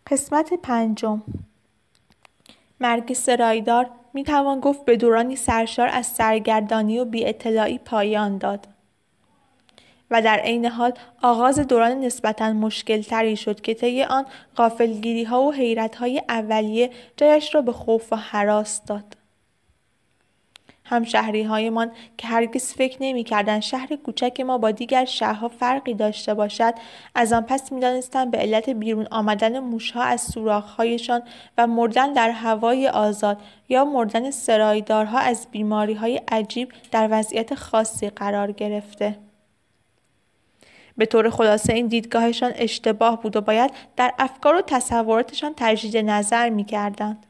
قسمت 5. مرگ سرایدار می توان گفت به دورانی سرشار از سرگردانی و بی اطلاعی پایان داد و در عین حال آغاز دوران نسبتاً مشکل تری شد که طی آن غافلگیری ها و حیرت های اولیه جایش را به خوف و هراس داد. همشهری هایمان که هرگز فکر نمی کردند شهر کوچک ما با دیگر شهرها فرقی داشته باشد، از آن پس می دانستند به علت بیرون آمدن موشها از سوراخ‌هایشان و مردن در هوای آزاد یا مردن سرایدارها از بیماری های عجیب در وضعیت خاصی قرار گرفته. به طور خلاصه این دیدگاهشان اشتباه بود و باید در افکار و تصوراتشان تجدید نظر می کردند.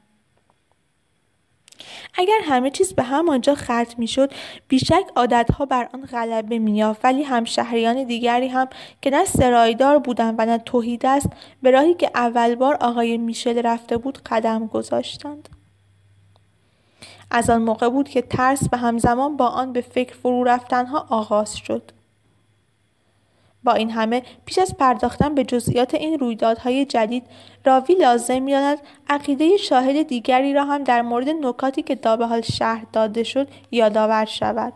اگر همه چیز به همانجا ختم میشد، بیشک عادتها بر آن غلبه می‌یافت، ولی همشهریان دیگری هم که نه سرایدار بودند و نه تهیدست به راهی که اول بار آقای میشل رفته بود قدم گذاشتند. از آن موقع بود که ترس و همزمان با آن به فکر فرو رفتنها آغاز شد. با این همه پیش از پرداختن به جزئیات این رویدادهای جدید، راوی لازم می‌داند عقیده شاهد دیگری را هم در مورد نکاتی که تا به حال شرح داده شد یادآور شود.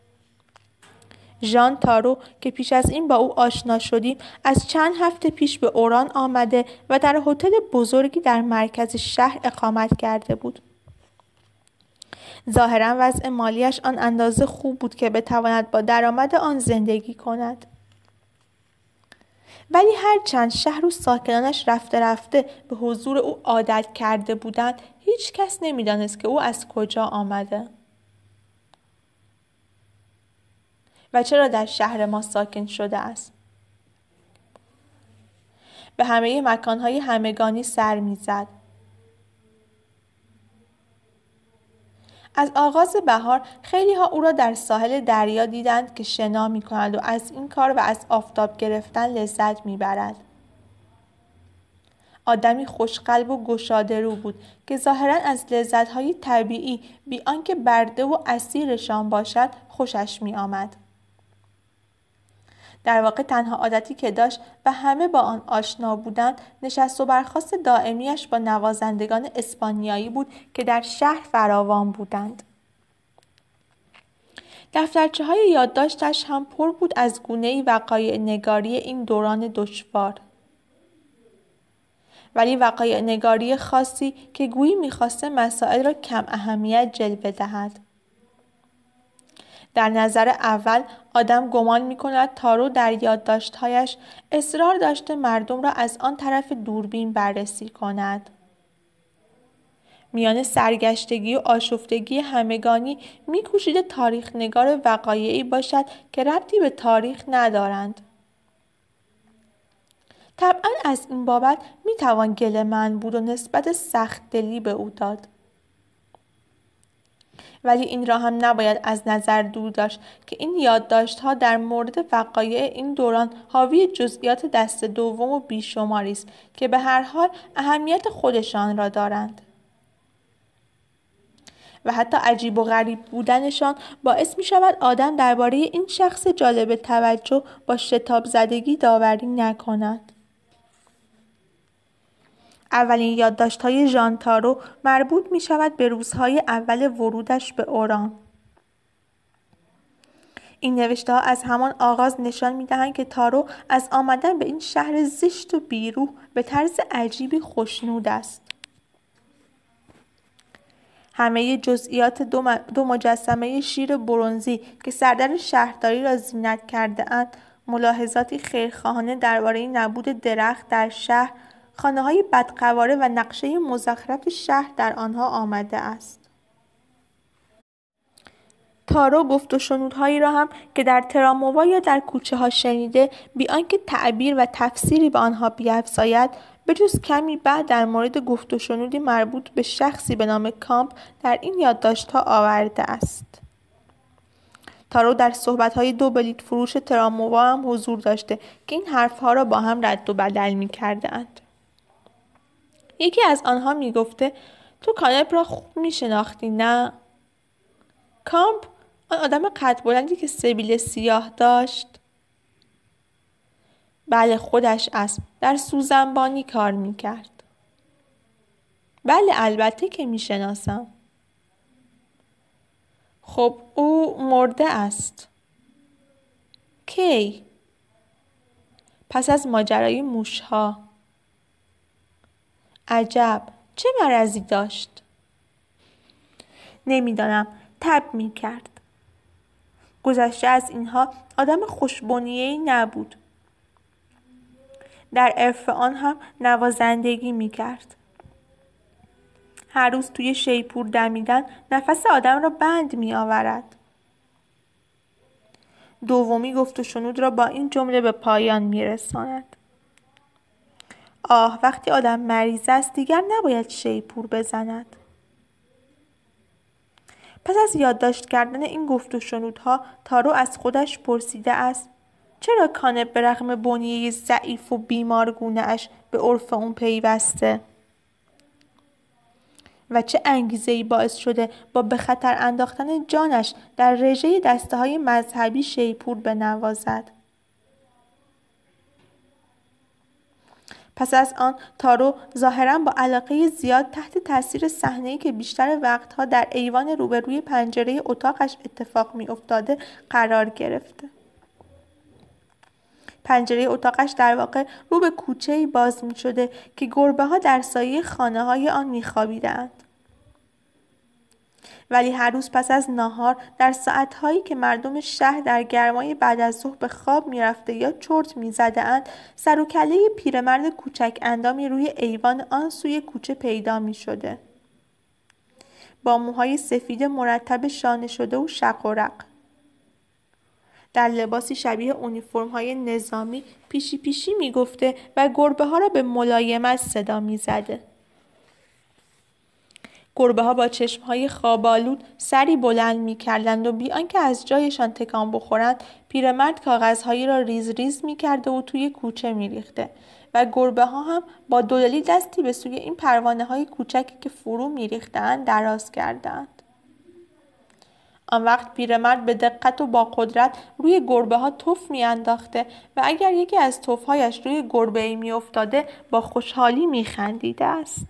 ژان تارو که پیش از این با او آشنا شدیم، از چند هفته پیش به اوران آمده و در هتل بزرگی در مرکز شهر اقامت کرده بود. ظاهراً وضع مالیش آن اندازه خوب بود که بتواند با درآمد آن زندگی کند. ولی هرچند شهر و ساکنانش رفته رفته به حضور او عادت کرده بودند، هیچ کس نمی‌دانست که او از کجا آمده و چرا در شهر ما ساکن شده است. به همه مکان‌های همگانی سر می‌زد. از آغاز بهار خیلی‌ها او را در ساحل دریا دیدند که شنا می‌کند و از این کار و از آفتاب گرفتن لذت می‌برد. آدمی خوشقلب و گشاده‌رو بود که ظاهراً از لذت‌های طبیعی بی آنکه برده و اسیرشان باشد خوشش می‌آمد. در واقع تنها عادتی که داشت و همه با آن آشنا بودند، نشست و برخاست دائمیش با نوازندگان اسپانیایی بود که در شهر فراوان بودند. دفترچه‌های یادداشتش هم پر بود از گونه‌ای وقایع نگاری این دوران دشوار. ولی وقایع نگاری خاصی که گویی می‌خواسته مسائل را کم اهمیت جلوه دهد. در نظر اول آدم گمان می‌کند تارو در یادداشت‌هایش اصرار داشته مردم را از آن طرف دوربین بررسی کند. میان سرگشتگی و آشفتگی همگانی می‌کوشیده تاریخ نگار وقایعی باشد که ربطی به تاریخ ندارند. طبعاً از این بابت می‌توان گله‌مند بود و نسبت سخت‌دلی به او داد. ولی این را هم نباید از نظر دور داشت که این یادداشت‌ها در مورد وقایع این دوران حاوی جزئیات دست دوم و بیشماری است که به هر حال اهمیت خودشان را دارند. و حتی عجیب و غریب بودنشان باعث می شود آدم درباره این شخص جالب توجه با شتاب زدگی داوری نکند. اولین یادداشت‌های ژان تارو مربوط می شود به روزهای اول ورودش به اوران. این نوشته‌ها از همان آغاز نشان می‌دهند که تارو از آمدن به این شهر زشت و بیروح به طرز عجیبی خوشنود است. همه جزئیات دو مجسمه شیر برنزی که سردر شهرداری را زینت کرده‌اند، ملاحظاتی خیرخواهانه درباره نبود درخت در شهر، خانه‌های بدقواره و نقشه مزخرف شهر در آنها آمده است. تارو گفت و شنودهایی را هم که در تراموا یا در کوچه‌ها شنیده، بی آنکه تعبیر و تفسیری به آنها بیفزاید، بجز کمی بعد در مورد گفت و شنودی مربوط به شخصی به نام کامپ در این یادداشت‌ها آورده است. تارو در صحبت‌های دو بلیط فروش تراموا هم حضور داشته که این حرف‌ها را با هم رد و بدل می‌کردند. یکی از آنها می‌گفته تو کانپ را خوب می‌شناختی نه؟ کامپ، آن آدم قد بلندی که سبیل سیاه داشت؟ بله خودش است. در سوزنبانی کار می‌کرد. بله البته که میشناسم. خب او مرده است. کی؟ پس از ماجرای موشها. عجب، چه مرضی داشت؟ نمیدانم، تب میکرد. گذشته از اینها آدم خوشبنیه‌ای نبود. در عرف آن هم نوازندگی میکرد. هر روز توی شیپور دمیدن نفس آدم را بند میآورد. دومی گفت و شنود را با این جمله به پایان میرساند: آه، وقتی آدم مریض است دیگر نباید شیپور بزند. پس از یادداشت کردن این گفت و شنودها تارو از خودش پرسیده است چرا کانپ به رغم بنیه ضعیف و بیمارگونه اش به عرف اون پیوسته و چه انگیزه‌ای باعث شده با به خطر انداختن جانش در رژه دسته‌های مذهبی شیپور بنوازد. پس از آن تارو ظاهراً با علاقه زیاد تحت تاثیر صحنه‌ای که بیشتر وقتها در ایوان روبروی پنجره اتاقش اتفاق می‌افتاده قرار گرفته. پنجره اتاقش در واقع رو به کوچه‌ای باز می‌شده که گربه‌ها در سایه خانه‌های آن می‌خوابیدند. ولی هر روز پس از ناهار در ساعت‌هایی که مردم شهر در گرمای بعد از ظهر به خواب می‌رفته یا چرت می‌زده‌اند، سر و کله پیرمرد کوچک اندامی روی ایوان آن سوی کوچه پیدا می‌شده. با موهای سفید مرتب شانه شده و شق و رق. در لباسی شبیه اونیفرم‌های نظامی پیشی پیشی می‌گفته و گربه‌ها را به ملایمت صدا می‌زده. گربه‌ها با چشم‌های خواب‌آلود سری بلند می‌کردند و بی آنکه از جایشان تکان بخورند پیرمرد کاغذهایی را ریز ریز می‌کرده و توی کوچه می‌ریخته و گربه‌ها هم با دلالی دستی به سوی این پروانه‌های کوچکی که فرو می‌ریختند دراز کردند. آن وقت پیرمرد به دقت و با قدرت روی گربه‌ها تف می‌انداخته و اگر یکی از تف‌هایش روی گربه‌ای می‌افتاده با خوشحالی می‌خندیده است.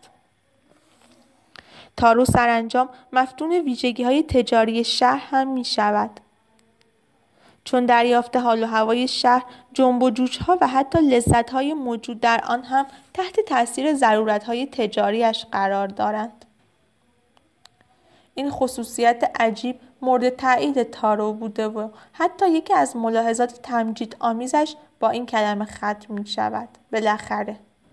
تارو سرانجام مفتون ویژگی‌های تجاری شهر هم می‌شود. چون دریافت حال و هوای شهر، جنب و جوش‌ها و حتی لذت‌های موجود در آن هم تحت تأثیر ضرورت‌های تجاریش قرار دارند. این خصوصیت عجیب مورد تایید تارو بوده و حتی یکی از ملاحظات تمجیدآمیزش با این کلمه ختم می‌شود: بالاخره.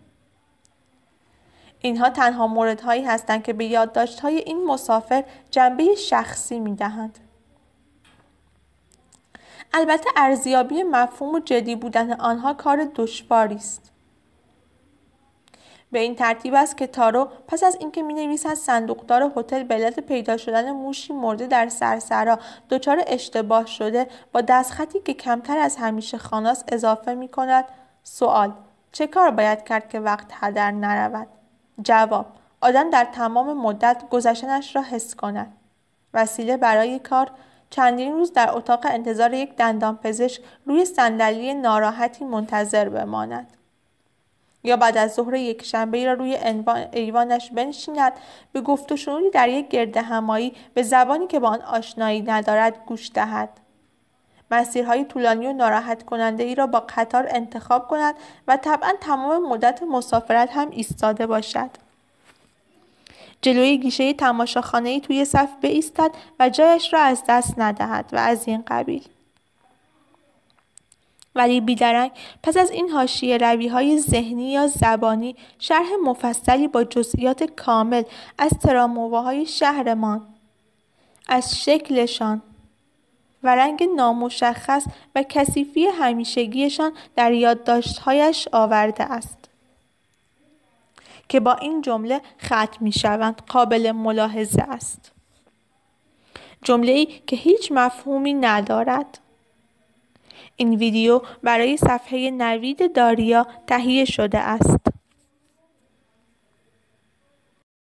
اینها تنها موردهایی هستند که به یادداشت‌های این مسافر جنبه شخصی می‌دهند. البته ارزیابی مفهوم و جدی بودن آنها کار دشواری است. به این ترتیب است که تارو پس از اینکه می‌نویسد صندوقدار هتل به علت پیدا شدن موشی مرده در سرسرا دچار اشتباه شده، با دستخطی که کمتر از همیشه خاناست اضافه می‌کند: سوال: چه کار باید کرد که وقت هدر نرود؟ جواب: آدم در تمام مدت گذشتنش را حس کند. وسیله برای کار: چندین روز در اتاق انتظار یک دندانپزشک روی صندلی ناراحتی منتظر بماند. یا بعد از ظهر یکشنبه‌ای را روی ایوانش بنشیند به گفت و شنودی در یک گردهمایی به زبانی که با آن آشنایی ندارد گوش دهد. مسیرهای طولانی و ناراحت کننده ای را با قطار انتخاب کند و طبعا تمام مدت مسافرت هم ایستاده باشد. جلوی گیشه تماشاخانه‌ای توی صف بایستد و جایش را از دست ندهد و از این قبیل. ولی بیدرنگ پس از این حاشیه روی‌های ذهنی یا زبانی شرح مفصلی با جزئیات کامل از ترامواهای شهرمان، از شکلشان و رنگ نامشخص و کثیفی همیشگیشان در یادداشت‌هایش آورده است که با این جمله ختم می‌شوند: قابل ملاحظه است. جمله‌ای که هیچ مفهومی ندارد. این ویدیو برای صفحه نوید داریا تهیه شده است.